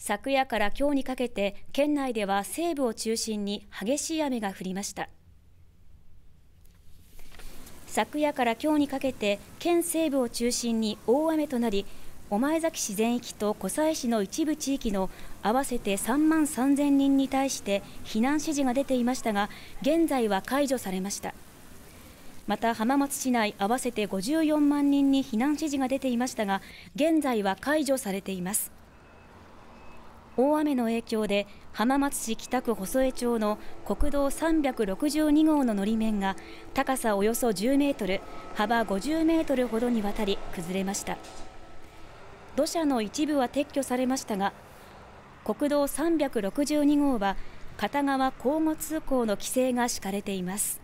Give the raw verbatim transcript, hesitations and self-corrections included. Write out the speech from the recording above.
昨夜から今日にかけて県内では西部を中心に激しい雨が降りました。昨夜から今日にかけて県西部を中心に大雨となり、御前崎市全域と湖西市の一部地域の合わせてさんまんさんぜんにんに対して避難指示が出ていましたが、現在は解除されました。また浜松市内合わせてごじゅうよんまんにんに避難指示が出ていましたが、現在は解除されています。大雨の影響で浜松市北区細江町の国道さんびゃくろくじゅうにごうののり面が高さおよそじゅうメートル、幅ごじゅうメートルほどにわたり崩れました。土砂の一部は撤去されましたが、国道さんびゃくろくじゅうにごうは片側交互通行の規制が敷かれています。